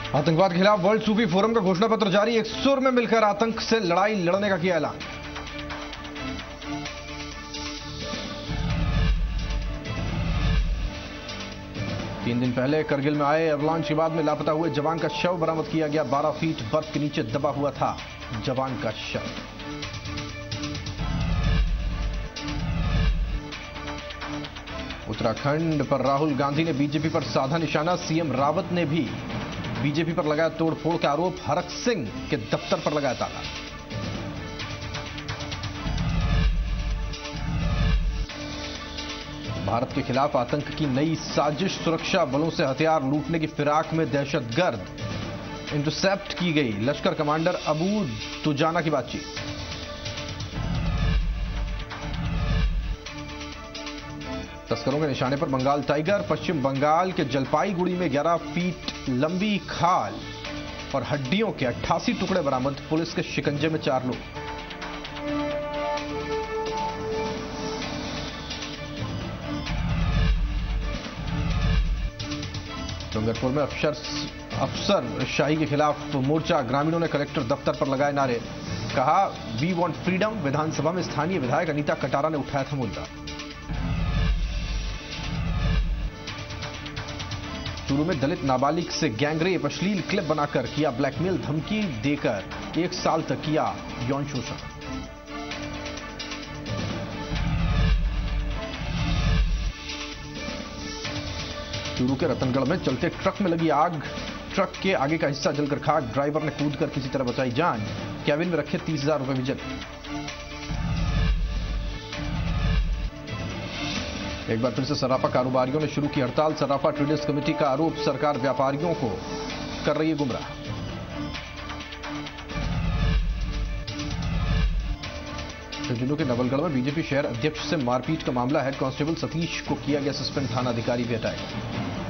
आतंकवाद के खिलाफ वर्ल्ड सूफी फोरम का घोषणा पत्र जारी। एक सुर में मिलकर आतंक से लड़ाई लड़ने का किया ऐलान। तीन दिन पहले करगिल में आए एवलांच के बाद में लापता हुए जवान का शव बरामद किया गया। 12 फीट बर्फ के नीचे दबा हुआ था जवान का शव। उत्तराखंड पर राहुल गांधी ने बीजेपी पर साधा निशाना। सीएम रावत ने भी बीजेपी पर लगाया तोड़फोड़ का आरोप। हरक सिंह के दफ्तर पर लगाया ताला। भारत के खिलाफ आतंक की नई साजिश। सुरक्षा बलों से हथियार लूटने की फिराक में दहशतगर्द इंटरसेप्ट की गई। लश्कर कमांडर अबू दुजाना की बातचीत। तस्करों के निशाने पर बंगाल टाइगर। पश्चिम बंगाल के जलपाईगुड़ी में 11 फीट लंबी खाल और हड्डियों के 88 टुकड़े बरामद। पुलिस के शिकंजे में 4 लोग। डूंगरपुर में अफसर शाही के खिलाफ मोर्चा। ग्रामीणों ने कलेक्टर दफ्तर पर लगाए नारे। कहा वी वांट फ्रीडम। विधानसभा में स्थानीय विधायक अनीता कटारा ने उठाया था मुद्दा। चूरू में दलित नाबालिग से गैंगरेप। अश्लील क्लिप बनाकर किया ब्लैकमेल। धमकी देकर 1 साल तक किया यौन शोषण। चूरू के रतनगढ़ में चलते ट्रक में लगी आग। ट्रक के आगे का हिस्सा जलकर खाक। ड्राइवर ने कूदकर किसी तरह बचाई जान। कैबिन में रखे 30,000 रुपए भी जले। एक बार फिर से सराफा कारोबारियों ने शुरू की हड़ताल। सराफा ट्रेडर्स कमेटी का आरोप सरकार व्यापारियों को कर रही है गुमराह। झुंझुनू के नवलगढ़ में बीजेपी शहर अध्यक्ष से मारपीट का मामला। हेड कांस्टेबल सतीश को किया गया सस्पेंड। थाना अधिकारी भी हटाए।